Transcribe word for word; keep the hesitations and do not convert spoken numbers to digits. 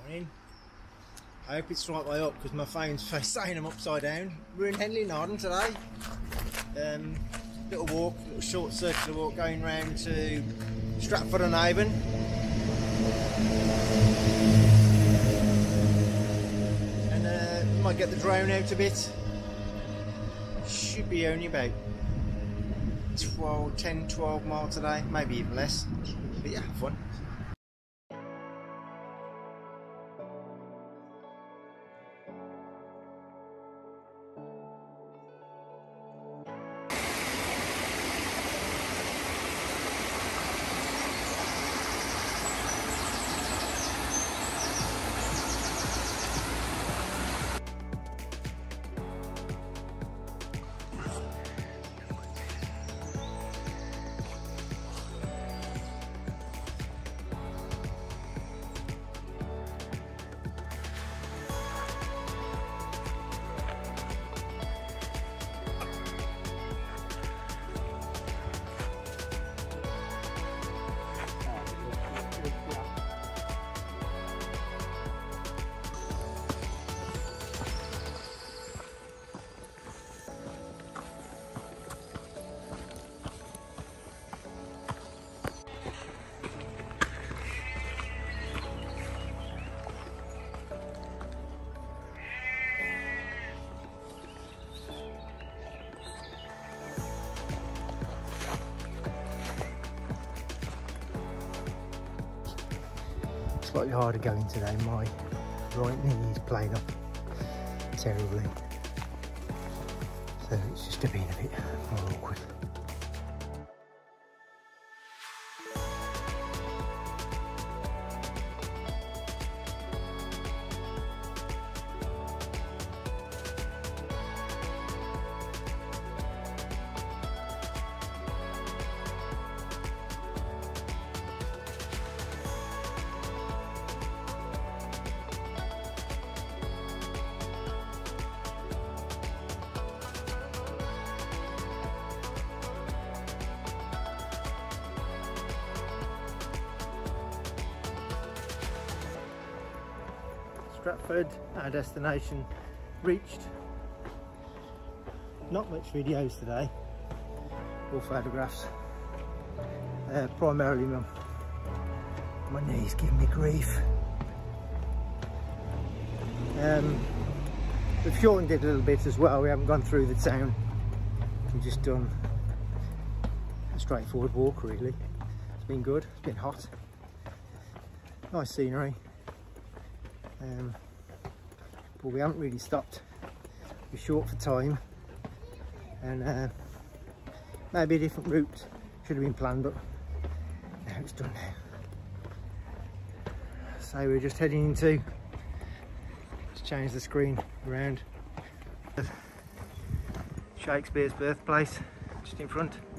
Morning. I hope it's the right way up because my phone's saying I'm upside down. We're in Henley-in-Arden today. Um, little walk, little short circular walk going round to Stratford-upon-Avon. And uh, we might get the drone out a bit. Should be only about twelve, ten, twelve miles today, maybe even less. But yeah, fun. Slightly harder going today, my right knee is playing up terribly, so it's just been a bit more awkward. Stratford, our destination reached. Not much videos today, or photographs. Uh, primarily my, my knees give me grief. Um, we've shortened it a little bit as well. We haven't gone through the town. We've just done a straightforward walk really. It's been good, it's been hot. Nice scenery. Um, but we haven't really stopped. We're short for time, and uh, maybe a different route should have been planned, but now it's done now. So we're just heading into, let's change the screen around, Shakespeare's birthplace just in front.